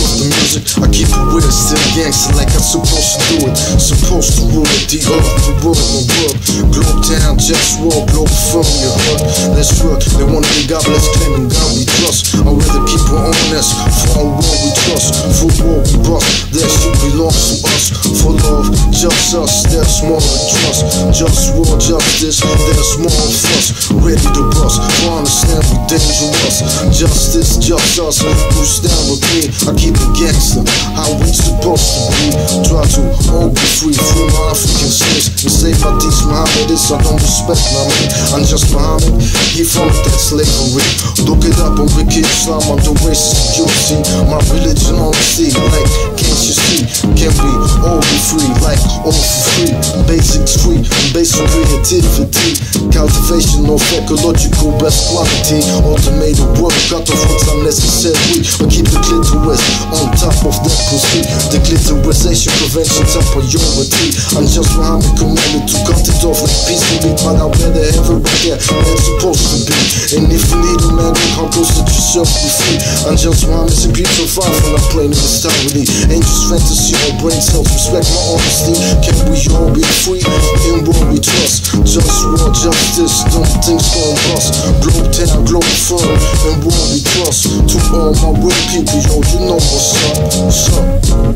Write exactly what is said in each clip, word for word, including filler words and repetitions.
with the music, I keep it weird, still gangster like I'm supposed to do it. Supposed to rule it, the earth, the world, the world. Globetown, JustWar, Globalfirm, you heard. Let's work, they wanna be God, let's claim in God we trust. I'd rather keep it honest, for our world we trust. For war we bust, that shit belongs to us. For love, just us, there's more to trust. Just war, justice, there's more of us. Ready to bust, for understand we dangerous. Justice, just us, who stand with me. I keep it gangster, how we supposed to be. Try to all be free, free my African slaves. And say my these Mohammedists, I don't respect my man. I'm just Muhammad, he from that slavery. Look it up on Wiki Islam, on the racist security. My religion on the sea, like, can't you see? Can we all be free, like, all for free? Basics free, basic creativity. Cultivation of ecological best quality. Automated work, cut off what's unnecessary. But keep the clitoris on top of that pussy. The clitorisation prevention top priority. I'm just Muhammad commanded to cut it off like peacefully. But I'd rather have it right there where it's supposed to be. And if you need a man, you come close to yourself, be free. I'm just Muhammad, and people far from not playing in this time with me. Ain't just fantasy or brain cells, respect my honesty. Can we all be free? In what we trust. Just war, justice, don't things gon' bust. Globetown, Globalfirm, and what we trust. To all my real people, yo, you know what's up, what's up.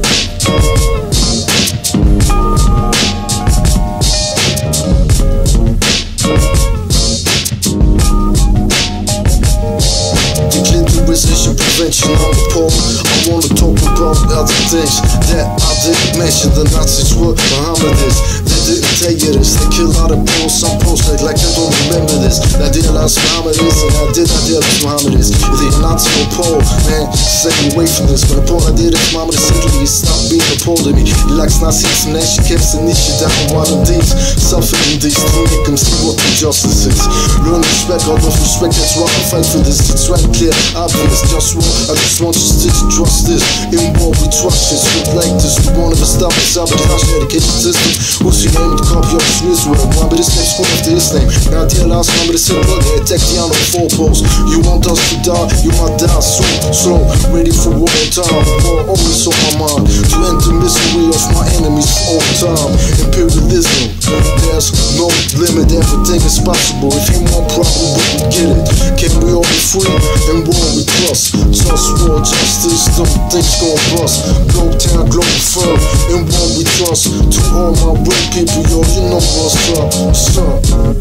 Prevention on the pole. I wanna talk about other things that I didn't mention. The Nazis were Mohammedists. They didn't tell you this. They kill a lot of Poles. Some Poles act like they don't remember this. I idealize Mohammedists and I did idealize Mohammedists. If you're not to a Pole, man, stay away from this. When the Pole I did it, Mohammed essentially he stopped being a Pole to me. He likes Nazis and then she kept the niche down one of these. Suffering these to make them see what the justice is. Learn respect, all those respect, that's why I fight for this. It's right clear, obvious, just war. I just want you to trust this. In what we trust this. With like this, we won't ever stop this sabotage medication system. What's your name? The copy of this Israel. One but this name's school after his name. Now idealize one but it's in blood. They attack the honor four posts. You want us to die, you might die soon. Slow, ready for war time. War always on my mind. To end the misery of my enemies for all time. Imperialism, there's no limit. Everything is possible. If you want problem, we can get it. Can we all be free? And war we trust. Just war, justice, don't things gon' bust. Globetown, Globalfirm, and what we trust. To all my real people, yo, you know what's up, what's up.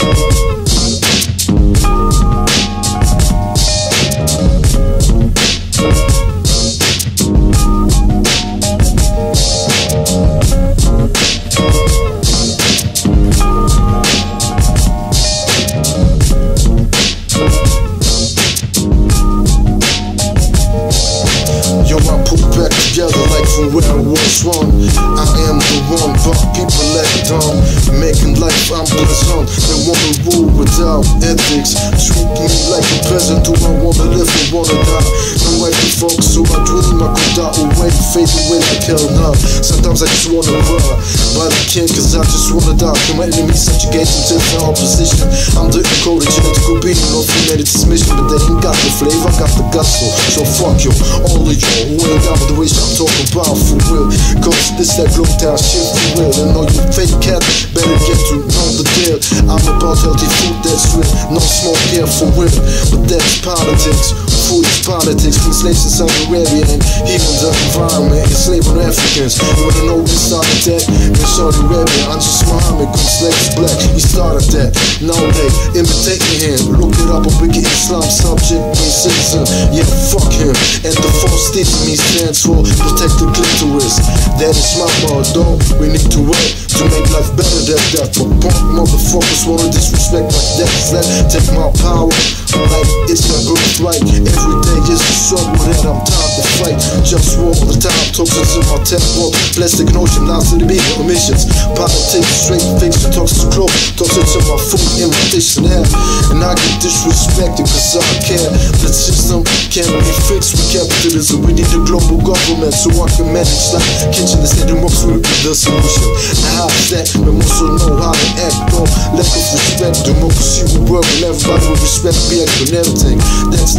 Together like from where I was from. I am the one, but people act dumb. Making life I'm pleasant. They wanna rule without ethics. Treat me like a peasant. Do I wanna live or wanna die? I'm right to folks, so I dream I could die away. Fade away like hell now. Sometimes I just wanna run, but I can't cause I just wanna die. Can my enemies subjugate into the opposition? I'm the encoded genetical being of humanity's mission. But they ain't got the flavor, I got the gusto. So fuck you, all of you who ain't down with the way I'm talking about for real. Cause this that Globetown shit for real. And all you fake cats better get to know the deal. I'm about healthy food that's real. No smoke here for real. But that's politics. Food is politics. Free slaves in Saudi Arabia and even the environment. Enslaving Africans. You wanna know who started that? In Saudi Arabia, I'm just Muhammad. Cause slaves black. He started that. Now they imitate me here. Look it up on Wiki Islam. Subject me citizen. Yeah, fuck him. And the false teaching me stands for protect the clitoris. That is my motto. We need to work to make life better than that. But punk motherfuckers wanna disrespect like that. That take my power like it's my birthright. Every day is a struggle that I'm tired to fight. Just war all the time. Toxins in my temple. Plastic and ocean lies to the big emissions. Politics, straight fiction. Talks too close. Toxins in my food in my dish and air. And I get disrespected cause I care. The system can't be fixed with capitalism. We need a global government so I can manage like kitchen instead of most will be the solution. Now how's that? We also know how to act though. Lack of respect, democracy will work and everybody will respect me and everything. That's not reality.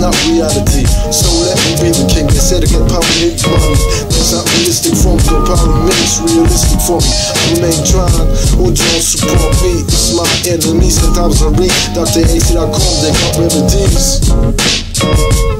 reality. So let me be the king. They said I get power, hate money. That's not realistic for me. No power makes realistic for me. I remain trying, who don't support me? It's my enemy. Sometimes I read Doctor A C dot com, they got remedies.